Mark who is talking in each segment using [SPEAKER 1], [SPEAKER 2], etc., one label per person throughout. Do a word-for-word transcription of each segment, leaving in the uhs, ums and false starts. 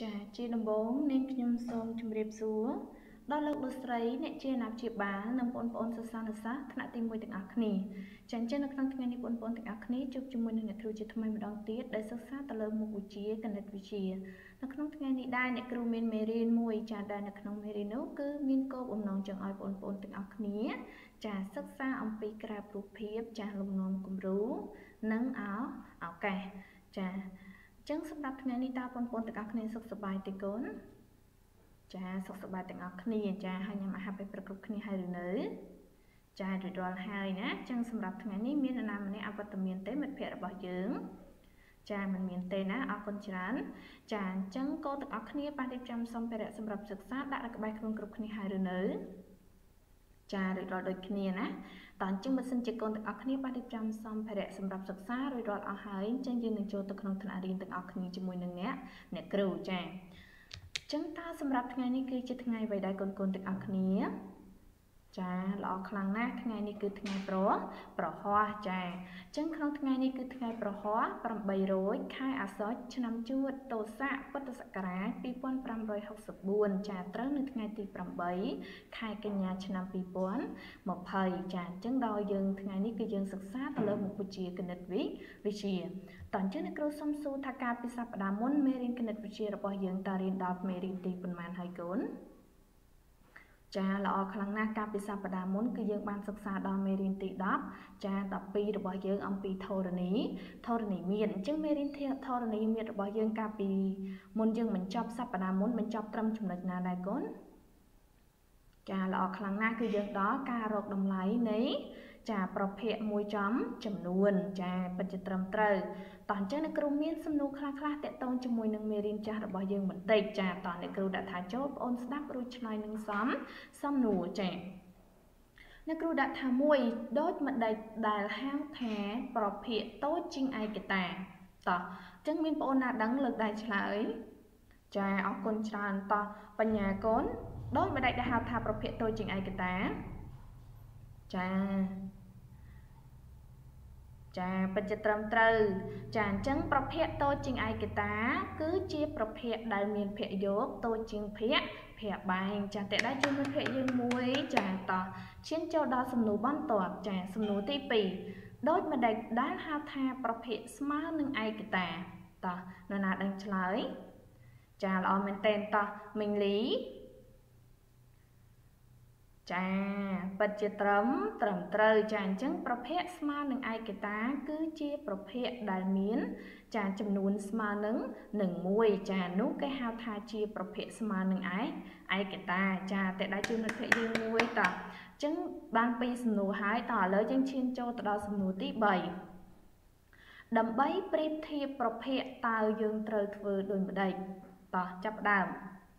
[SPEAKER 1] ចាជាដំបូងនាងខ្ញុំសូមជម្រាបសួរដល់លោកលោកស្រីអ្នកជាអាណាព្យាបាលនិងបងប្អូនសិស្សានុសិស្សថ្នាក់ទីមួយទាំងអស់គ្នាចាអញ្ចឹងនៅក្នុងថ្ងៃនេះបងប្អូនទាំងអស់គ្នាជួបជាមួយនឹងអ្នកគ្រូជាថ្មីម្ដងទៀតដែលសិក្សាទៅលើមុខវិជ្ជាគណិតវិទ្យានៅក្នុងថ្ងៃនេះដែរអ្នកគ្រូមានមេរៀនមួយចាដែលនៅក្នុងមេរៀននោះគឺមានគោលបំណងចង់ឲ្យបងប្អូនទាំងអស់គ្នាចាសិក្សាអំពីក្រាបរូបភាពចាលំនាំគំរូនិងឱឱកាសចាចឹងសម្រាប់ថ្ងៃនេះតើបងប្អូនទាំងអស់គ្នាសុខសប្បាយទេកូនចាសុខសប្បាយទាំងអស់គ្នាចាហើយញ៉ាំអាហារពេលព្រឹកគ្រប់គ្នាហើយឬនៅចារួចរាល់ហើយណាចឹងសម្រាប់ថ្ងៃនេះមាននរណាម្នាក់អវត្តមានទេមិត្តភ័ក្តិរបស់យើងចាមិនមានទេណាអរគុណច្រើនចាអញ្ចឹងកូនទាំងអស់គ្នាបានរៀបចំសម្ភារៈសម្រាប់សិក្សាដាក់នៅក្បែរខ្លួនគ្រប់គ្នាហើយឬនៅចារួចរាល់ដូចគ្នាណាតើអញ្ចឹងបើសិនជាកូនទាំងអស់គ្នាបានរៀបចំសម្ភារៈសម្រាប់សិក្សារួចរាល់អស់ហើយអញ្ចឹងយើងនឹងចូលទៅក្នុងថ្នាក់រៀនទាំងអស់គ្នាជាមួយនឹងអ្នកអ្នកគ្រូចាអញ្ចឹងតើសម្រាប់ថ្ងៃនេះគឺជាថ្ងៃអ្វីដែរកូនកូនទាំងអស់គ្នាចាល្អខ្លាំងណាស់ថ្ងៃនេះគឺថ្ងៃប្រប្រហ័សចាអញ្ចឹងក្នុងថ្ងៃនេះគឺថ្ងៃប្រហ័សប្រាំបីរោចខែអាសត់ឆ្នាំជួតទស័កពុទ្ធសករាជពីរពាន់ប្រាំរយហកសិបបួនចាត្រូវនៅថ្ងៃទីប្រាំបីខែកញ្ញាឆ្នាំពីរពាន់ម្ភៃចាអញ្ចឹងដល់យើងថ្ងៃនេះគឺយើងសិក្សាទៅលើមុខវិជ្ជាគណិតវិទ្យាតើអញ្ចឹងអ្នកគ្រូសុំសួរថាការពីសប្តាហ៍មុនមេរៀនគណិតវិទ្យារបស់យើងតើរៀនដល់មេរៀនទីប៉ុន្មានហើយកូនចាល្អខ្លាំងណាស់ការពីសប្តាហ៍មុនគឺយើងបានសិក្សាដល់មេរៀនទីដប់ចាដប់ពីររបស់យើងអំពីធរណីធរណីមាត្រអញ្ចឹងមេរៀនធរណីមាត្ររបស់យើងកាលពីមុនយើងបញ្ចប់សប្តាហ៍មុនបញ្ចប់ត្រឹមចំណុចណាដែរកូនចាល្អខ្លាំងណាស់គឺយើងដល់ការរកតម្លៃនៃចាប្រភេទមួយចំចំនួនចាពិតជាត្រឹមត្រូវតោះអញ្ចឹងអ្នកគ្រូមានសំណួរខ្លះខ្លះតាក់ទងជាមួយនឹងមេរៀនចាស់របស់យើងបន្តិចចាតោះអ្នកគ្រូដាក់ថាចូលបងអូនស្ដាប់រួចឆ្លើយនឹងសំសំណួរចាអ្នកគ្រូដាក់ថាមួយដូចម្ដេចដែលហៅថាប្រភេទតូចជាងឯកតាតោះអញ្ចឹងមានបងអូនណាដឹងលើកដៃឆ្លើយចាអរគុណច្រើនតោះបញ្ញាកូនដូចម្ដេចដែលហៅថាប្រភេទតូចជាងឯកតាចាចាពិតជាត្រឹមត្រូវចាអញ្ចឹងប្រភេទតូចជាងឯកតាគឺជាប្រភេទដែលមានភក្ខយកតូចជាងភក្ខភក្ខបែងចាតើដែរជួយមិត្តភក្តិយើងមួយចាតោះឈានចូលដល់សំណួរបន្ទាប់ចាសំណួរទីពីរដូចម្ដេចដែលហៅថាប្រភេទស្មើនឹងឯកតាតោះនរណាដឹងឆ្លើយចាល្អមែនតើតោះមីងលីចាពិតជាត្រឹមត្រឹមត្រូវចាអញ្ចឹងប្រភេទស្មើនឹងឯកតាគឺជាប្រភេទដែលមានចាចំនួនស្មើនឹងនឹងមួយចានោះគេហៅថាជាប្រភេទស្មើនឹងឯឯកតាចាតែដែរជួយមិត្តភក្តិយើងមួយតោះអញ្ចឹងបានពីរសំណួរហើយតោះឥឡូវយើងឈានចូលទៅដល់សំណួរទីបីដើម្បីប្រៀបធៀបប្រភេទតើយើងត្រូវធ្វើដូចម្ដេចតោះចាប់ផ្ដើម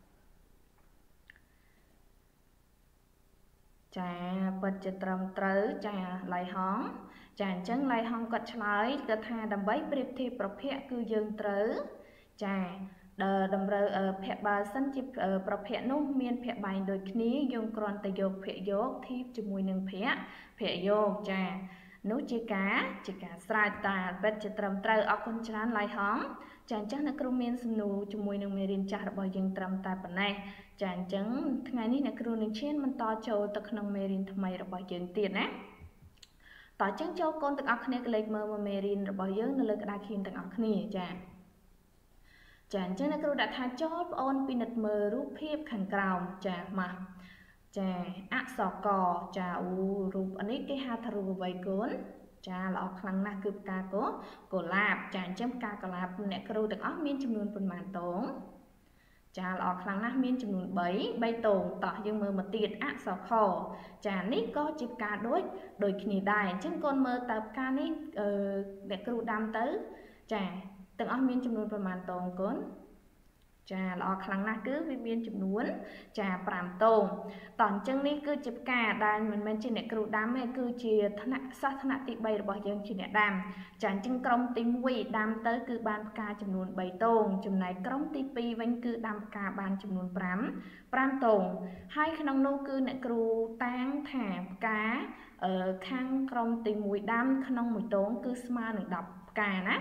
[SPEAKER 1] ចាពិតជាត្រឹមត្រូវចាឡៃហងចាអញ្ចឹងឡៃហងគាត់ឆ្លើយគាត់ថាដើម្បីប្រៀបធៀបប្រភេទគឺយើងត្រូវចាតម្រូវភ័ក្របើសិនជាប្រភេទនោះមានភ័ក្របែងដូចគ្នាយើងគ្រាន់តែយកភ័ក្រយកធៀបជាមួយនឹងភ័ក្រភ័ក្រយកចានោះជាការជាការស្រេចតាពិតជាត្រឹមត្រូវអរគុណច្រើនឡៃហងចាអញ្ចឹងអ្នកគ្រូមានសំណួរជាមួយនឹងមេរៀនចាស់របស់យើងត្រឹមតែប៉ុណ្ណេះចាអញ្ចឹងថ្ងៃនេះអ្នកគ្រូនឹងឈានបន្តចូលទៅក្នុងមេរៀនថ្មីរបស់យើងទៀតណាតើអញ្ចឹងចូលកូនទាំងអស់គ្នាក៏លេខមើលមកមេរៀនរបស់យើងនៅលើក្តារខៀនទាំងអស់គ្នាចាចាអញ្ចឹងអ្នកគ្រូដាក់ថាចូលបងអូនពិនិត្យមើលរូបភាពខាងក្រោមចាមកចាអក្សរកចាអូរូបនេះគេហៅថារូបអ្វីកូនចាល្អខ្លាំងណាស់គឺផ្កាកោកុលាបចាអញ្ចឹងផ្កាកុលាបអ្នកគ្រូទាំងអស់មានចំនួនប៉ុន្មានតងចាល្អខ្លាំងណាស់មានចំនួនបី បីតងតោះយើងមើលមកទៀតអក្សរខចានេះក៏ជាផ្កាដូចដូចគ្នាដែរអញ្ចឹងកូនមើលតើផ្កានេះអឺអ្នកគ្រូដាំទៅចាទាំងអស់មានចំនួនប៉ុន្មានតងកូនចាល្អខ្លាំងណាស់គឺវាមានចំនួនចាប្រាំតងតោះអញ្ចឹងនេះគឺជាផ្កាដែលមិនមែនជាអ្នកគ្រូដាំទេគឺជាថ្នាក់សិស្សថ្នាក់ទីបីរបស់យើងជាអ្នកដាំចាអញ្ចឹងក្រុមទីមួយដាំទៅគឺបានផ្កាចំនួនបីតងចំណែកក្រុមទីពីរវិញគឺដាំផ្កាបានចំនួនប្រាំ ប្រាំតងហើយក្នុងនោះគឺអ្នកគ្រូតាំងថាផ្កាខាងក្រុមទីមួយដាំក្នុងមួយតងគឺស្មើនឹងដប់ផ្កាណា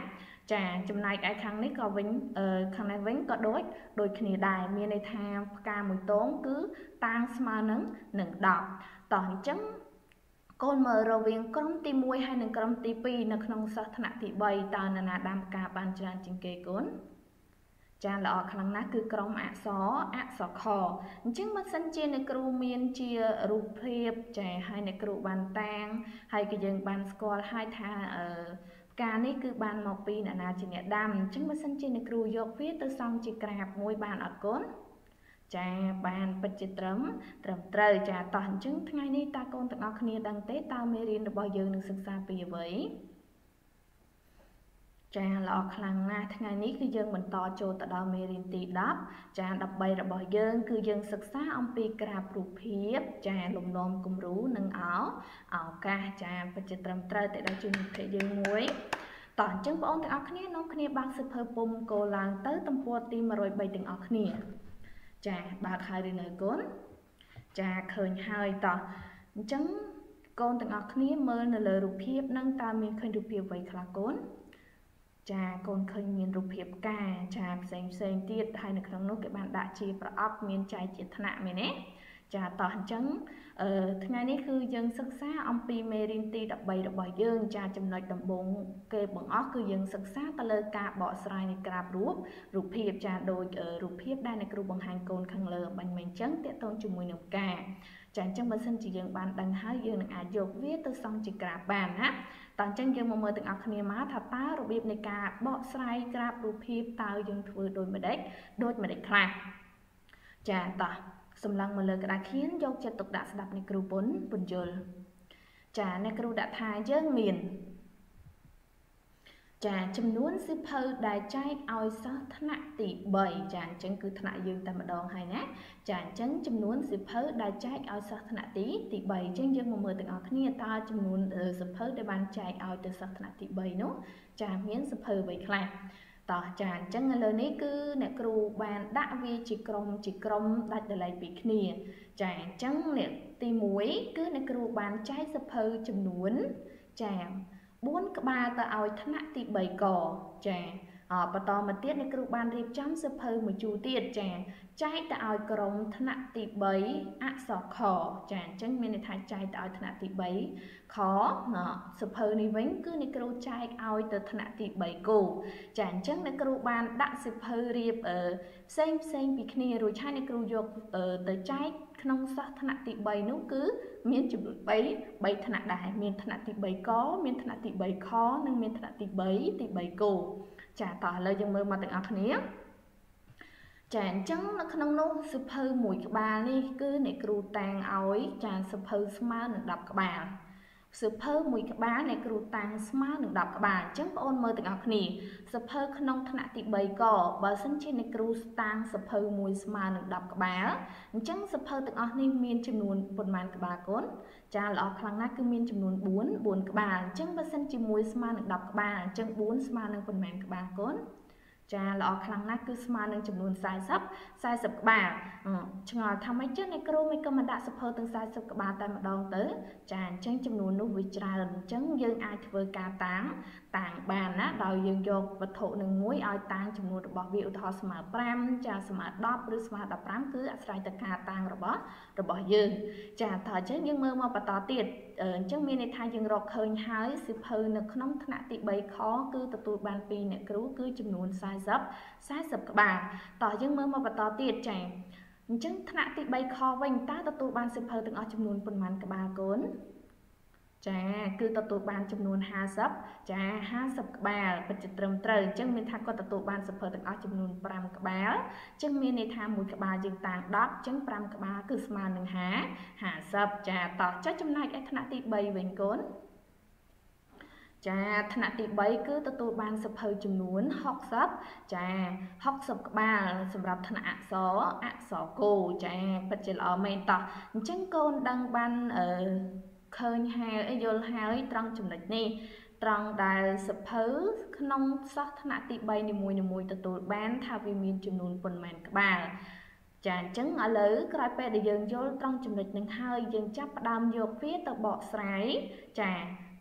[SPEAKER 1] ចាចំណែកឯខាងនេះក៏វិញខាងនេះវិញក៏ដូចដូចគ្នាដែរមានន័យថាផ្កាមួយតងគឺតាងស្មើនឹងនឹងដប់តោះអញ្ចឹងកូនមើលរវាងក្រុមទីមួយហើយនិងក្រុមទីពីរនៅក្នុងសិស្សថ្នាក់ទីបីតើនរណាដាំផ្កាបានច្រើនជាងគេកូនចាល្អខ្លាំងណាស់គឺក្រុមអក្សរអក្សរខអញ្ចឹងបើសិនជាអ្នកគ្រូមានជារូបភាពចាហើយអ្នកគ្រូបានតាំងហើយក៏យើងបានស្គាល់ហើយថាអឺផ្កានេះគឺបានមកពីអ្នកណាជាអ្នកដាំអញ្ចឹងបើសិនជាអ្នកគ្រូយកវាទៅសង់ជាក្រាបមួយបានអត់កូនចាបានពិតជាត្រឹមត្រឹមត្រូវចាតោះអញ្ចឹងថ្ងៃនេះតើកូនទាំងអស់គ្នាដឹងទេតើមេរៀនរបស់យើងនឹងសិក្សាពីអ្វីចាល្អខ្លាំងណាស់ថ្ងៃនេះគឺយើងបន្តចូលទៅដល់មេរៀនទីដប់ចាដប់បីរបស់យើងគឺយើងសិក្សាអំពីក្រាបរូបភាពចាលំនាំគំរូនិងឱឱកាសចាពិតជាត្រឹមត្រូវទៅដល់ជំនាញភេទយើងមួយតោះអញ្ចឹងបងប្អូនទាំងអស់គ្នានាំគ្នាបើកសៀវភៅពុំកូរឡើងទៅទំព័រទីmột không baទាំងអស់គ្នាចាបើកហើយឬនៅកូនចាឃើញហើយតោះអញ្ចឹងកូនទាំងអស់គ្នាមើលនៅលើរូបភាពនឹងតើមានឃើញរូបភាពអ្វីខ្លះកូនចាកូនឃើញមានរូបភាពផ្កាចាផ្សេងផ្សេងទៀតហើយនៅក្នុងនោះគេបានដាក់ជាប្រអប់មានចែកជាថ្នាក់មែនទេចាតោះអញ្ចឹងអឺថ្ងៃនេះគឺយើងសិក្សាអំពីមេរៀនទីដប់បីរបស់យើងចាចំណុចដំបូងគេបង្អស់គឺយើងសិក្សាទៅលើការបកស្រាយនៃក្រាបរូបរូបភាពចាដូចរូបភាពដែលអ្នកគ្រូបង្ហាញកូនខាងលើបាញ់មិញអញ្ចឹងតកតងជាមួយនឹងផ្កាចាអញ្ចឹងបើសិនជាយើងបានដឹងហើយយើងនឹងអាចយកវាទៅសង់ជាក្រាបបានណាតោះអញ្ចឹងយើងមកមើលទាំងអស់គ្នាមកថាតើរបៀបនៃការបកស្រាយក្រាបរូបភាពតើយើងធ្វើដូចម្ដេចដូចម្ដេចខ្លះចាតោះសម្លឹងមកលើក្តារខៀនយកចិត្តទុកដាក់ស្ដាប់អ្នកគ្រូពុនពន្យល់ចាអ្នកគ្រូដាក់ថាយើងមានចាចំនួនសៀវភៅដែលចែកឲ្យសិស្សថ្នាក់ទីបីចាអញ្ចឹងគឺថ្នាក់យើងតែម្ដងហើយណាចាអញ្ចឹងចំនួនសៀវភៅដែលចែកឲ្យសិស្សថ្នាក់ទីទីបីអញ្ចឹងយើងមកមើលទាំងអស់គ្នាតើចំនួនសៀវភៅដែលបានចែកឲ្យទៅសិស្សថ្នាក់ទីបីនោះចាមានសៀវភៅអ្វីខ្លះតោះចាអញ្ចឹងឥឡូវនេះគឺអ្នកគ្រូបានដាក់វាជាក្រុមជាក្រុមដាច់ដោយឡែកពីគ្នាចាអញ្ចឹងអ្នកទីមួយគឺអ្នកគ្រូបានចែកសៀវភៅចំនួនចាបួនក្បាលទៅឲ្យថ្នាក់ទីបីកចាបន្តមកទៀតអ្នកគ្រូបានរៀបចំសៀវភៅមួយជួរទៀតចាចែកទៅឲ្យក្រុមថ្នាក់ទីបីអក្សរខចាអញ្ចឹងមានន័យថាចែកទៅឲ្យថ្នាក់ទីបីខសៀវភៅនេះវិញគឺអ្នកគ្រូចែកឲ្យទៅថ្នាក់ទីបីគោចាអញ្ចឹងអ្នកគ្រូបានដាក់សៀវភៅរៀបផ្សេងផ្សេងពីគ្នារួចហើយអ្នកគ្រូយកទៅចែកក្នុងសិស្សថ្នាក់ទីបីនោះគឺមានចំនួន3 3ថ្នាក់ដែរមានថ្នាក់ទីបីកមានថ្នាក់ទីបីខនិងមានថ្នាក់ទីបីទីបីគោចាតោះឥឡូវយើងមើលមកទាំងអស់គ្នាចាអញ្ចឹងនៅក្នុងនោះសៀវភៅមួយក្បាលនេះគឺអ្នកគ្រូតាំងឲ្យចាសៀវភៅស្មើនឹងដប់ក្បាលសៀវភៅមួយក្បាលអ្នកគ្រូតាំងស្មើនឹងដប់ក្បាលអញ្ចឹងបងប្អូនមើលទាំងអស់គ្នាសៀវភៅក្នុងថ្នាក់ទីបីកបើសិនជាអ្នកគ្រូតាំងសៀវភៅមួយស្មើនឹងដប់ក្បាលអញ្ចឹងសៀវភៅទាំងអស់នេះមានចំនួនប៉ុន្មានក្បាលកូនចាល្អខ្លាំងណាស់គឺមានចំនួន4 4ក្បាលអញ្ចឹងបើសិនជាមួយស្មើនឹងដប់ក្បាលអញ្ចឹង4ស្មើនឹងប៉ុន្មានក្បាលកូនចាល្អខ្លាំងណាស់គឺស្មើនឹងចំនួន40 40ក្បាលឆ្ងល់ថាម៉េចចឹងអ្នកគ្រូមិនក៏មិនដាក់សៀវភៅទាំង40ក្បាលតែម្ដងទៅចាអញ្ចឹងចំនួននោះវាច្រើនអញ្ចឹងយើងអាចធ្វើការតាំងតាំងបានណាដោយយើងយកវត្ថុនឹងមួយឲ្យតាំងចំនួនរបស់វាឧទាហរណ៍ស្មើ5ចាស្មើ10ឬស្មើ15គឺអាស្រ័យទៅការតាំងរបស់របស់យើងចាតើអញ្ចឹងយើងមើលមកបន្តទៀតអញ្ចឹងមានន័យថាយើងរកឃើញហើយសៀវភៅនៅក្នុងថ្នាក់ទីបីខគឺទទួលបានពីអ្នកគ្រូគឺចំនួន40 40ក្បាលតោះយើងមើលមកបន្តទៀតចាអញ្ចឹងថ្នាក់ទីបីខវិញតើទទួលបានសៀវភៅទាំងអស់ចំនួនប៉ុន្មានក្បាលកូនចាគឺទទួលបានចំនួន50ចា50ក្បាលពិតជាត្រឹមត្រូវអញ្ចឹងមានថាគាត់ទទួលបានសៀវភៅទាំងអស់ចំនួន5ក្បាលអញ្ចឹងមានន័យថាមួយក្បាលយើងតាំង10អញ្ចឹង5ក្បាលគឺស្មើនឹង50ចាតោះចុះចំណែកឯថ្នាក់ទីបីវិញកូនចាថ្នាក់ទីបីគឺទទួលបានសៀវភៅចំនួន60ចា60ក្បាលសម្រាប់ថ្នាក់អក្សរអក្សរគោចាពិតជាល្អមែនតោះអញ្ចឹងកូនដឹងបានអឺឃើញហើយយល់ហើយត្រង់ចំណុចនេះត្រង់ដែលសៀវភៅក្នុងសិស្សថ្នាក់ទីបីនីមួយៗទទួលបានថាវាមានចំនួនប៉ុន្មានក្បាលចាអញ្ចឹងឥឡូវក្រោយពេលដែលយើងយល់ត្រង់ចំណុចនឹងហើយយើងចាប់ផ្ដើមយកវាទៅបកស្រាយចា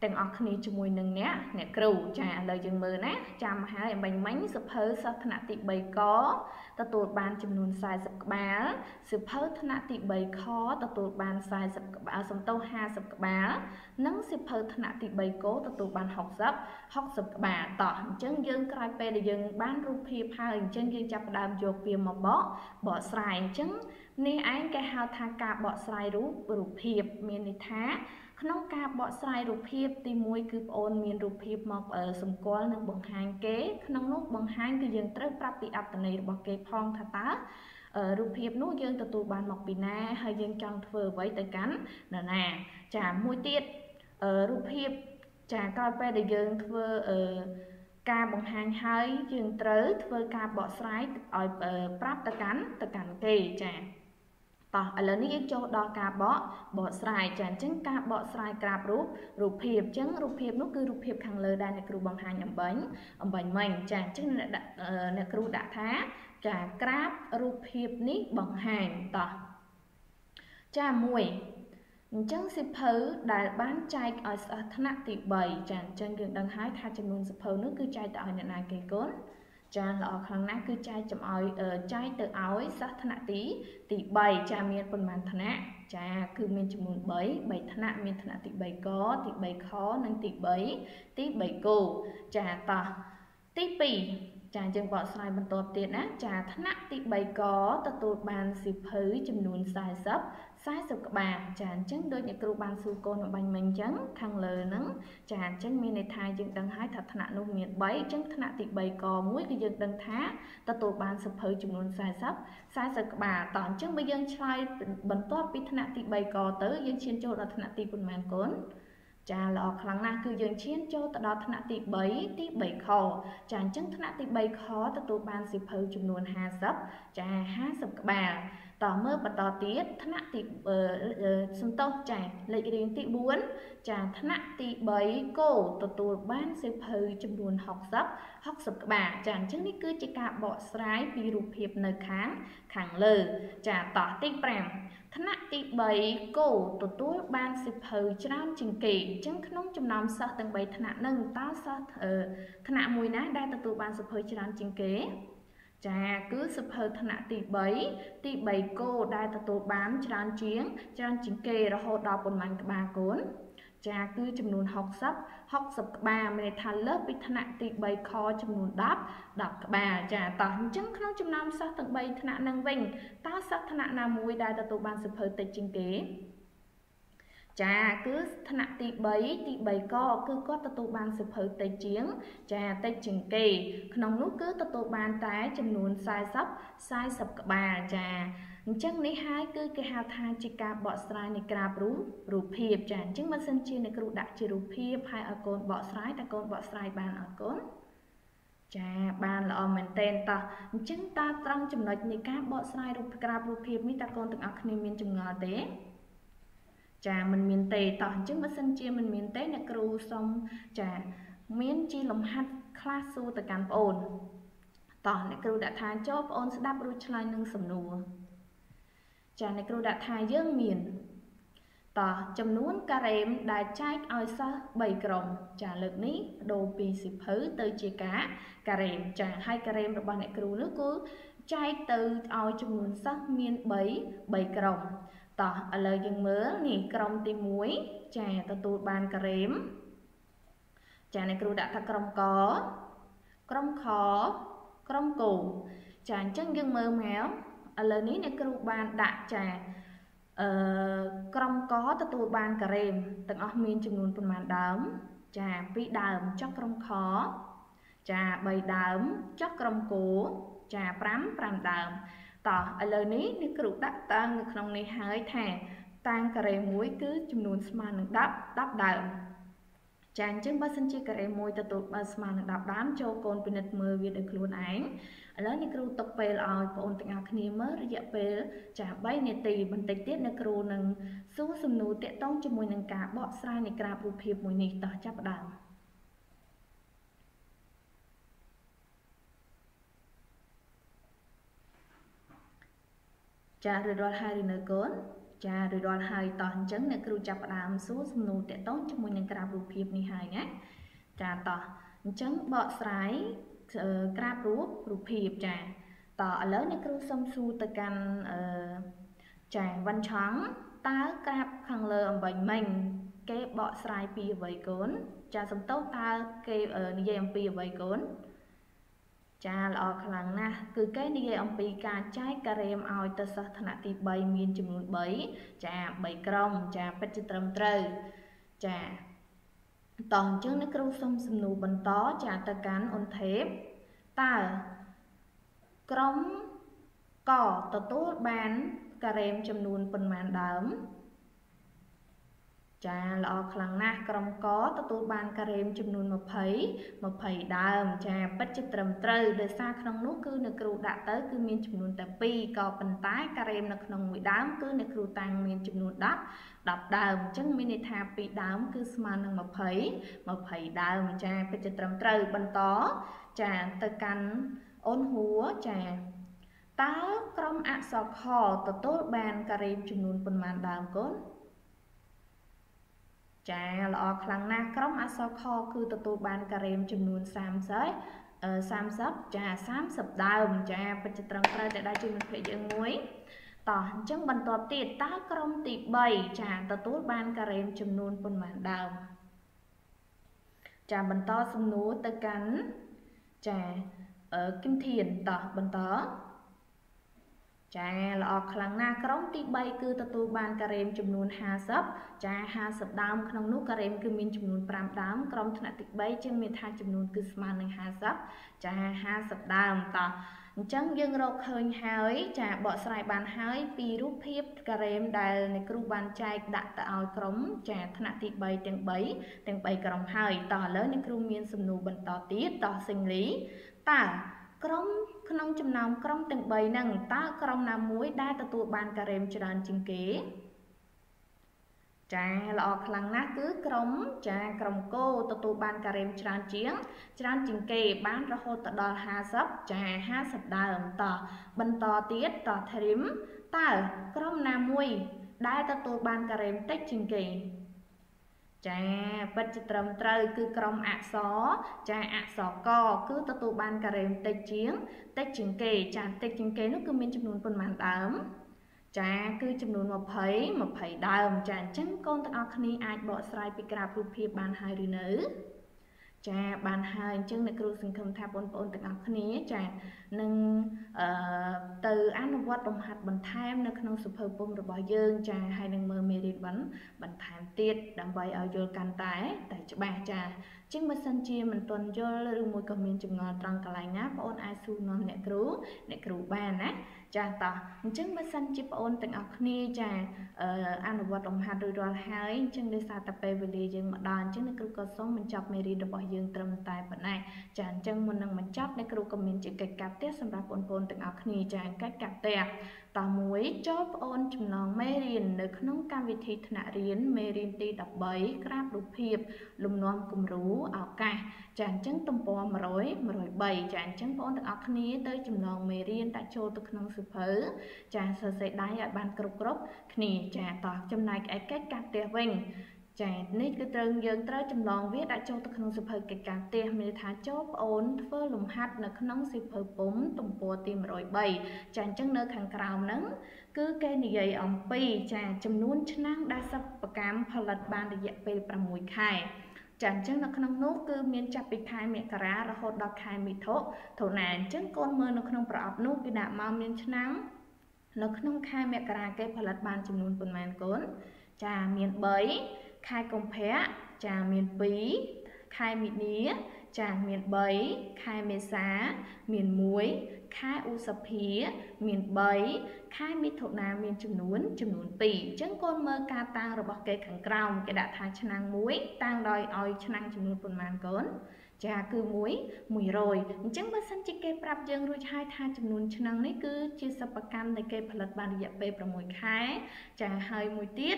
[SPEAKER 1] ទាំងអស់គ្នាជាមួយនឹងអ្នកអ្នកគ្រូចាឥឡូវយើងមើលណាចាំហើយអំបញ្ញមិញសៀវភៅសិស្សថ្នាក់ទីបីកទទួលបានចំនួនสี่สิบក្បាលសៀវភៅថ្នាក់ទីបីខទទួលបានสี่สิบក្បាលសំទោសห้าสิบក្បាលនិងសៀវភៅថ្នាក់ទីបីកទទួលបានหกสิบ หกสิบក្បាលតោះអញ្ចឹងយើងក្រោយពេលដែលយើងបានរូបភាពហើយអញ្ចឹងយើងចាប់ផ្ដើមយកវាមកបកបកស្រាយអញ្ចឹងនេះឯងគេហៅថាការបកស្រាយរូបរូបភាពមានន័យថាក្នុងការបកស្រាយរូបភាពទីមួយគឺបងអូនមានរូបភាពមកសម្គាល់និងបង្ហាញគេក្នុងនោះបង្ហាញគឺយើងត្រូវប្រាប់ពីអត្ថន័យរបស់គេផងថាតើរូបភាពនោះយើងទទួលបានមកពីណាហើយយើងចង់ធ្វើអ្វីទៅកាន់នរណាចាមួយទៀតរូបភាពចាក្រោយពេលដែលយើងធ្វើការបង្ហាញហើយយើងត្រូវធ្វើការបកស្រាយឲ្យប្រាប់ទៅកាន់ទៅកាន់គេចាតោះឥឡូវនេះយើងចូលដល់ការបកបកស្រាយចាអញ្ចឹងការបកស្រាយក្រាបរូបរូបភាពអញ្ចឹងរូបភាពនោះគឺរូបភាពខាងលើដែលអ្នកគ្រូបង្ហាញអំបញ្ញអំបញ្ញមិញចាអញ្ចឹងអ្នកគ្រូដាក់ថាចាក្រាបរូបភាពនេះបង្ហាញតោះចាមួយអញ្ចឹងសៀវភៅដែលបានចែកឲ្យសិស្សថ្នាក់ទីបីចាអញ្ចឹងយើងដឹងហើយថាចំនួនសៀវភៅនោះគឺចែកទៅឲ្យអ្នកណាគេគុណចាល្អខ្លាំងណាស់គឺចែកចំឲ្យចែកទៅឲ្យសិស្សថ្នាក់ទីទីបីចាមានប៉ុន្មានថ្នាក់ចាគឺមានចំនួន3 3ថ្នាក់មានថ្នាក់ទីបីកទីបីខនិងទីបីទីបីគោចាតោះទីពីរចាយើងបកស្រាយបន្តទៀតណាចាថ្នាក់ទីបីកទទួលបានសៀវភៅចំនួនสี่สิบ สี่สิบក្បាលចាអញ្ចឹងដូចអ្នកគ្រូបានសួរកូនអំបញ្ញមិញអញ្ចឹងខាងលើហ្នឹងចាអញ្ចឹងមានន័យថាយើងដឹងហើយថាថ្នាក់នោះមាន3អញ្ចឹងថ្នាក់ទីបីកមួយគឺយើងដឹងថាទទួលបានសៀវភៅចំនួនสี่สิบ สี่สิบក្បាលតោះអញ្ចឹងបើយើងឆ្លើយបន្ទាប់ពីថ្នាក់ទីបីកទៅយើងឈានចូលដល់ថ្នាក់ទីប៉ុន្មានកូនចាល្អខ្លាំងណាស់គឺយើងឈានចូលទៅដល់ថ្នាក់ទីបីទីបីខចាអញ្ចឹងថ្នាក់ទីបីខទទួលបានសៀវភៅចំនួនห้าสิบចាห้าสิบក្បាលតើមើលបន្តទៀតថ្នាក់ទីសំទោសចាលេខរៀងទីbốnចាថ្នាក់ទីបីគោទទួលបានសៀវភៅចំនួនหกสิบ หกสิบក្បាលចាអញ្ចឹងនេះគឺជាការបកស្រាយពីរូបភាពនៅខាងខាងលើចាតោះទីห้าថ្នាក់ទីបីគោទទួលបានសៀវភៅច្រើនជាងគេអញ្ចឹងក្នុងចំណោមសិស្សទាំងបីថ្នាក់នឹងតើសិស្សថ្នាក់មួយណាដែលទទួលបានសៀវភៅច្រើនជាងគេចាគឺសៀវភៅថ្នាក់ទីបីទីបីគោដែលទទួលបានច្រើនជាងច្រើនជាងគេរហូតដល់ប៉ុន្មានក្បាលកូនចាគឺចំនួនหกสิบ หกสิบក្បាលមានន័យថាលើសពីថ្នាក់ទីបីខចំនួន10 10ក្បាលចាតោះអញ្ចឹងក្នុងចំណោមសិស្សទាំងបីថ្នាក់នឹងវិញតើសិស្សថ្នាក់ណាមួយដែលទទួលបានសៀវភៅតិចជាងគេចាគឺថ្នាក់ទីបីទីបីកគឺគាត់ទទួលបានសៀវភៅតិចជាងចាតិចជាងគេក្នុងនោះគឺទទួលបានតែចំនួនสี่สิบ สี่สิบក្បាលចាអញ្ចឹងនេះហើយគឺគេហៅថាជាការបកស្រាយនៃក្រាបរូបរូបភាពចាអញ្ចឹងបើសិនជាអ្នកគ្រូដាក់ជារូបភាពហើយឲ្យកូនបកស្រាយតើកូនបកស្រាយបានអត់កូនចាបានល្អមែនទែនតោះអញ្ចឹងតើត្រង់ចំណុចនៃការបកស្រាយរូបក្រាបរូបភាពនេះតើកូនទាំងអស់គ្នាមានចម្ងល់ទេចាមិនមានទេតោះអញ្ចឹងបើសិនជាមិនមានទេអ្នកគ្រូសូមចាមានជាលំហាត់ខ្លះសួរទៅកាន់ប្អូនតោះអ្នកគ្រូដាក់ថាចូលប្អូនស្ដាប់រួចឆ្លើយនឹងសំណួរចាអ្នកគ្រូដាក់ថាយើងមានតោះចំនួនការ៉េមដែលចែកឲ្យសិស្សបីក្រុមចាលើកនេះដូរពីសៀវភៅទៅជាការការ៉េមចាហើយការ៉េមរបស់អ្នកគ្រូនោះគឺចែកទៅឲ្យចំនួនសិស្សមាន3 3ក្រុមតោះឥឡូវយើងមើលនេះក្រុមទីមួយចាទទួលបានការ៉េមចាអ្នកគ្រូដាក់ថាក្រុមកក្រុមខក្រុមគោចាអញ្ចឹងយើងមើលមកឥឡូវនេះអ្នកគ្រូបានដាក់ចាអឺក្រុមកទទួលបានការ៉េមទាំងអស់មានចំនួនប៉ុន្មានដើមចាពីរដើមចុះក្រុមខចាបីដើមចុះក្រុមគោចា5 5ដើមតោះឥឡូវនេះអ្នកគ្រូដាក់តាំងនៅក្នុងនេះហើយថាតាំងការ៉េមួយគឺចំនួនស្មើនឹង10 10ដើមចាអញ្ចឹងបើសិនជាការ៉េមួយទទួលបានស្មើនឹង10ដើមចូលកូនពិនិត្យមើលវាដោយខ្លួនឯងឥឡូវអ្នកគ្រូទុកពេលឲ្យបងប្អូនទាំងអស់គ្នាមើលរយៈពេលចាបីនាទីបន្តិចទៀតអ្នកគ្រូនឹងសួរសំណួរទាក់ទងជាមួយនឹងការបកស្រាយនៃក្រាបរូបភាពមួយនេះតោះចាប់ផ្ដើមចារួចរាល់ហើយឬនៅកូនចាឬដល់ហើយតោះអញ្ចឹងអ្នកគ្រូចាប់ផ្ដើមសួរសំណួរតាក់ទងជាមួយនឹងក្រាបរូបភាពនេះហើយណាចាតោះអញ្ចឹងបកស្រាយក្រាបរូបរូបភាពចាតោះឥឡូវអ្នកគ្រូសូមសួរទៅកាន់អឺចាវ៉ាន់ឆង់តើក្រាបខាងលើអំបញ្ញមិញគេបកស្រាយពីអ្វីកូនចាសំទោសតើគេនិយាយអំពីអ្វីកូនចាល្អខ្លាំងណាស់គឺគេនិយាយអំពីការចែកការ៉េមឲ្យទៅសិស្សថ្នាក់ទី3មានចំនួន3ចា3ក្រុមចាពិតជាត្រឹមត្រូវចាតោះអញ្ចឹងអ្នកគ្រូសូមសំណួរបន្តចាទៅកាន់អូនថេបតើក្រុមកទទួលបានការ៉េមចំនួនប៉ុន្មានដើមចាល្អខ្លាំងណាស់ក្រុមកទទួលបានការ៉េមចំនួន20 20ដើមចាពិតជាត្រឹមត្រូវដោយសារក្នុងនោះគឺអ្នកគ្រូដាក់ទៅគឺមានចំនួនតែ2ក៏ប៉ុន្តែការ៉េមនៅក្នុងមួយដើមគឺអ្នកគ្រូតាំងមានចំនួន10 10ដើមអញ្ចឹងមានន័យថា2ដើមគឺស្មើនឹង20 20ដើមចាពិតជាត្រឹមត្រូវបន្តចាទៅកាន់អូនហួរចាតើក្រុមអក្សរខទទួលបានការ៉េមចំនួនប៉ុន្មានដើមកូនចាល្អខ្លាំងណាស់ក្រុមអក្សរខគឺទទួលបានការ៉េមចំនួន30 30ចា30ដើមចាពិតជាត្រឹមត្រូវតែដែរជួយមិត្តភ័ក្តិយើងមួយតោះអញ្ចឹងបន្តទៀតតើក្រុមទី3ចាទទួលបានការ៉េមចំនួនប៉ុន្មានដើមចាបន្តសំណួរទៅកាន់ចាគឹមធានតោះបន្តចាល្អខ្លាំងណាស់ក្រុមទី3គឺទទួលបានការ៉េមចំនួន50ចា50ដើមក្នុងនោះការ៉េមគឺមានចំនួន5ដើមក្រុមថ្នាក់ទី3ជាងមានថាចំនួនគឺស្មើនឹង50ចា50ដើមតោះអញ្ចឹងយើងរកឃើញហើយចាបកស្រាយបានហើយពីរូបភាពការ៉េមដែលអ្នកគ្រូបានចែកដាក់ទៅឲ្យក្រុមចាថ្នាក់ទី3ទាំង3ទាំង3ក្រុមហើយតោះឥឡូវអ្នកគ្រូមានសំណួរបន្តទៀតតោះសិងលីតើក្រុមក្នុងចំណោមក្រុមទាំង3ហ្នឹងតើក្រុមណាមួយដែលទទួលបានការ៉េមច្រើនជាងគេចាល្អខ្លាំងណាស់គឺក្រុមចាក្រុមគោទទួលបានការ៉េមច្រើនជាងច្រើនជាងគេបានរហូតដល់50ចា50ដើមតោះបន្តទៀតតោះធរិមតើក្រុមណាមួយដែលទទួលបានការ៉េមតិចជាងគេចាពិតជាត្រឹមត្រូវគឺក្រុមអក្សរចាអក្សរកគឺទទួលបានការ៉េមតិចជាងតិចជាងគេចាតិចជាងគេនោះគឺមានចំនួនប៉ុន្មានដើមចាគឺចំនួន20 20ដើមចាអញ្ចឹងកូនទាំងអស់គ្នាអាចបកស្រាយពីក្រាបរូបភាពបានហើយឬនៅចាបានហើយអញ្ចឹងអ្នកគ្រូសង្ឃឹមថាបងប្អូនទាំងអស់គ្នាចានឹងអឺទៅអនុវត្តលំហាត់បន្ថែមនៅក្នុងសៀវភៅពុម្ពរបស់យើងចាហើយនឹងមើលមេរៀនបានបន្ថែមទៀតដើម្បីឲ្យយល់កាន់តែតែច្បាស់ចាអញ្ចឹងបើសិនជាមិនទាន់យល់ឬមួយក៏មានចម្ងល់ត្រង់កន្លែងណាបងប្អូនអាចសួរនាំអ្នកគ្រូអ្នកគ្រូបានណាចាតោះអញ្ចឹងបើសិនជាបងប្អូនទាំងអស់គ្នាចាអនុវត្តលំហាត់រួចរាល់ហើយអញ្ចឹងដោយសារតែពេលវេលាយើងមកដល់អញ្ចឹងអ្នកគ្រូក៏សូមបញ្ចប់មេរៀនរបស់យើងត្រឹមតែប៉ុណ្ណេះចាអញ្ចឹងមុននឹងបញ្ចប់អ្នកគ្រូក៏មានជាកិច្ចការផ្ទះសម្រាប់បងប្អូនទាំងអស់គ្នាចាកិច្ចការផ្ទះតោះមួយចូលបងប្អូនចំណងមេរៀននៅក្នុងកម្មវិធីថ្នាក់រៀនមេរៀនទី13ក្រាបរូបភាពលំនាំគំរូឱកាសចាអញ្ចឹងទំព័រ100 103ចាអញ្ចឹងបងប្អូនទាំងអស់គ្នាទៅចំណងមេរៀនដាក់ចូលទៅក្នុងសៀវភៅចាសរសេរដៃឲ្យបានគ្រប់គ្រប់គ្នាចាតោះចំណែកឯកិច្ចការផ្ទះវិញចានេះគឺត្រូវយើងត្រូវចម្លងវាដាក់ចូលទៅក្នុងសៀវភៅកិច្ចការផ្ទះមានន័យថាចូលប្អូនធ្វើលំហាត់នៅក្នុងសៀវភៅពុម្ពទំព័រទី103ចាអញ្ចឹងនៅខាងក្រោមហ្នឹងគឺគេនិយាយអំពីចាចំនួនឆ្នាំងដែលសិប្បកម្មផលិតបានរយៈពេល6ខែចាអញ្ចឹងនៅក្នុងនោះគឺមានចាប់ពីខែមករារហូតដល់ខែមិថុនាអញ្ចឹងកូនមើលនៅក្នុងប្រអប់នោះគេដាក់មកមានឆ្នាំងនៅក្នុងខែមករាគេផលិតបានចំនួនប៉ុន្មានកូនចាមាន3ខែកុម្ភៈចាមាន2ខែមីនាចាមាន3ខែមេសាមាន1ខែឧសភាមាន3ខែមិថុនាមានចំនួនចំនួន2អញ្ចឹងកូនមើលការតាំងរបស់គេខាងក្រោមគេដាក់ថាឆ្នាំងមួយតាំងដោយឲ្យឆ្នាំងចំនួនប៉ុន្មានកូនចាគឺ1 100អញ្ចឹងបើសិនជាគេប្រាប់យើងរួចហើយថាចំនួនឆ្នាំងនេះគឺជាសិប្បកម្មដែលគេផលិតបានរយៈពេល6ខែចាហើយមួយទៀត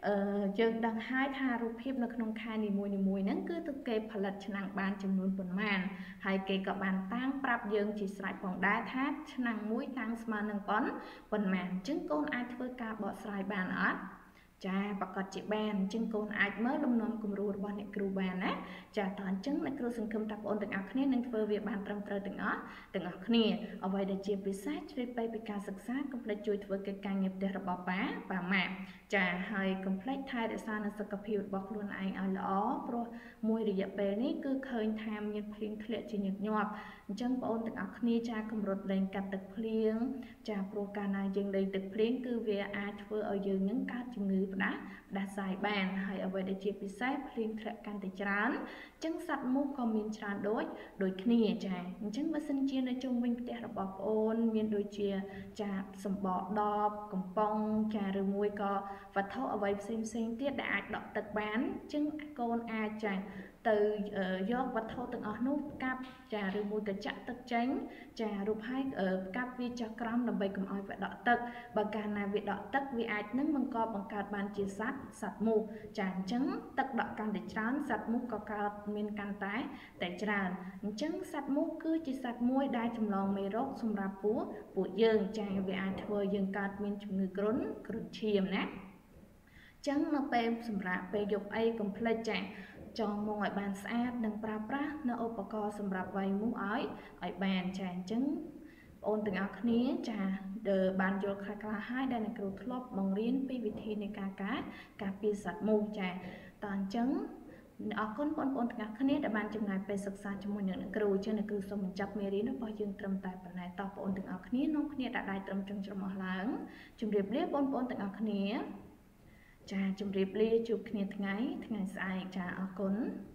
[SPEAKER 1] យើងដឹងហើយថារូបភាពនៅក្នុងខែនីមួយៗហ្នឹងគឺទៅគេផលិតឆ្នាំងបានចំនួនប៉ុន្មានហើយគេក៏បានតាំងប្រាប់យើងជាស្រេចផងដែរថាឆ្នាំងមួយតាំងស្មើនឹងប៉ុនប៉ុន្មានអញ្ចឹងកូនអាចធ្វើការបកស្រាយបានអត់ចាប្រកាសជាបានអញ្ចឹងកូនអាចមើលលំនាំគំរូរបស់អ្នកគ្រូបានណាចាតើអញ្ចឹងអ្នកគ្រូសង្ឃឹមថាបងប្អូនទាំងអស់គ្នានឹងធ្វើវាបានត្រឹមត្រូវទាំងអស់ទាំងអស់គ្នាអ្វីដែលជាពិសេសជ្រាបទៅពីការសិក្សាកុំភ្លេចជួយធ្វើកិច្ចការងារផ្ទះរបស់ប៉ាប៉ាម៉ាក់ចាហើយកុំភ្លេចថែរក្សានូវសុខភាពរបស់ខ្លួនឯងឲ្យល្អព្រោះមួយរយៈពេលនេះគឺឃើញថាមានភ្លៀងធ្លាក់ជាញឹកញាប់អញ្ចឹងបងប្អូនទាំងអស់គ្នាចាកម្រិតលែងកាត់ទឹកភ្លៀងចាព្រោះកាលណាយើងលេងទឹកភ្លៀងគឺវាអាចធ្វើឲ្យយើងនឹងកើតជំងឺផ្ដាស់ផ្ដាសាយបានហើយអ្វីដែលជាពិសេសភ្លៀងធ្លាក់កាន់តែច្រើនអញ្ចឹងសត្វមូសក៏មានច្រើនដូចដូចគ្នាចាអញ្ចឹងបើសិនជានៅជុំវិញផ្ទះរបស់បងអូនមានដូចជាចាសម្បកដបកំប៉ុងចាឬមួយក៏វត្ថុអ្វីផ្សេងផ្សេងទៀតដែលអាចដក់ទឹកបានអញ្ចឹងកូនអាចចាទៅយកវត្ថុទាំងអស់នោះកាប់ចាឬមួយក៏ចាក់ទឹកចេញចារូបហើយកាប់វាចុះក្រោមដើម្បីកុំឲ្យវាដក់ទឹកបើកាលណាវាដក់ទឹកវាអាចនឹងបង្កបង្កើតបានជាសត្វសត្វមូសចាអញ្ចឹងទឹកដក់កាន់តែច្រើនសត្វមូសក៏កើតមានកាន់តែតែច្រើនអញ្ចឹងសត្វមូសគឺជាសត្វមួយដែលចម្លងមេរោគសម្រាប់ពួកពួកយើងចាវាអាចធ្វើយើងកើតមានជំងឺគ្រុនគ្រុនឈាមណាចឹងនៅពេលសម្រាប់ពេលយកអីកុំភ្លេចចាចងមុងឲ្យបានស្អាតនិងប្រើប្រាស់នៅឧបករណ៍សម្រាប់វាយមូសឲ្យឲ្យបានចាអញ្ចឹងបងអូនទាំងអស់គ្នាចាបានយល់ខ្លះៗហើយដែលអ្នកគ្រូធ្លាប់បង្រៀនពីវិធីនៃការការការពារសត្វមូសចាតើអញ្ចឹងអរគុណបងប្អូនទាំងអស់គ្នាដែលបានចំណាយពេលសិក្សាជាមួយនឹងអ្នកគ្រូចឹងអ្នកគ្រូសូមបញ្ចប់មេរៀនរបស់យើងត្រឹមតែប៉ុណ្ណេះតោះបងប្អូនទាំងអស់គ្នានាំគ្នាដាក់ដៃត្រឹមចុងច្រមុះឡើងជម្រាបលាបងប្អូនទាំងអស់គ្នាចាជម្រាបលាជួបគ្នាថ្ងៃថ្ងៃស្អែកចាអរគុណ